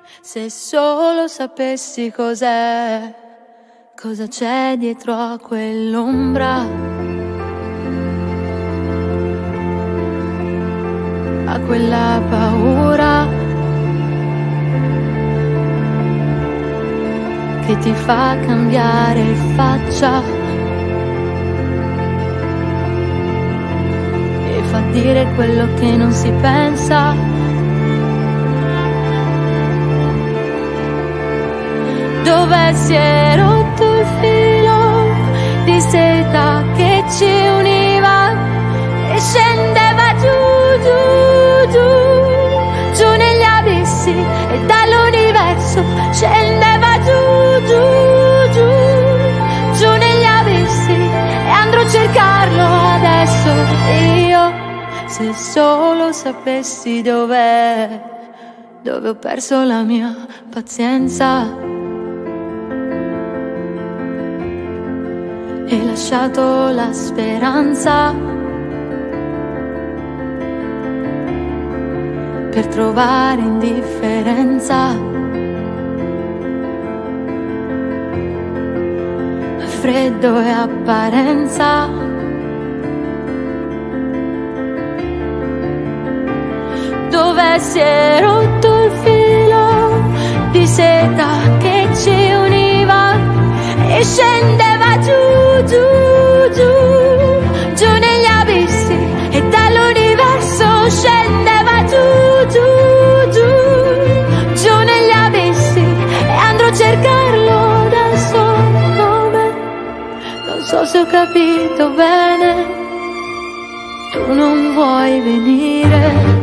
Se solo sapessi cos'è, cosa c'è dietro a quell'ombra, a quella paura che ti fa cambiare faccia e fa dire quello che non si pensa. Dove si è rotto il filo di seta che ci univa e scendeva giù, giù, giù, giù negli abissi, e dall'universo scendeva giù, giù, giù, giù negli abissi, e andrò a cercarlo adesso io. Se solo sapessi dov'è, dove ho perso la mia pazienza e lasciato la speranza per trovare indifferenza, freddo e apparenza. Dove si è rotto il filo di seta che ci univa e scendeva giù, giù, giù, giù negli abissi, e dall'universo scendeva giù, giù, giù, giù negli abissi, e andrò a cercarlo adesso. Come? Non so se ho capito bene, tu non vuoi venire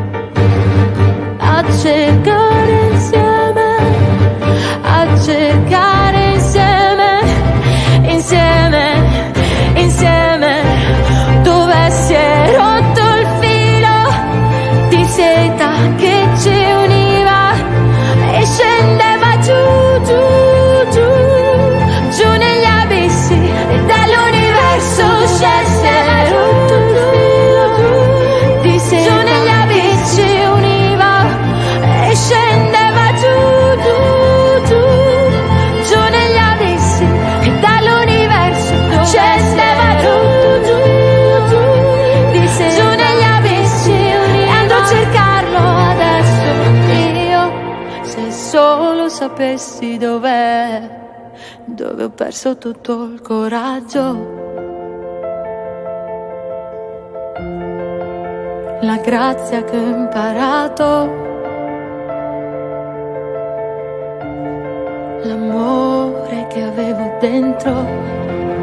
a cercare insieme, a cercare insieme, insieme, insieme. Dove si è rotto il filo di seta che ci univa e scendeva giù, giù, giù, giù negli abissi, e dall'universo scendeva rotto il filo di seta giù negli abissi, ci univa e scendeva giù, giù, giù, giù negli abissi, e dall'universo scendeva giù, giù, giù, di sé, giù negli abissi, e andrò a cercarlo adesso io. Se solo sapessi dov'è, dove ho perso tutto il coraggio, la grazia che ho imparato, l'amore che avevo dentro.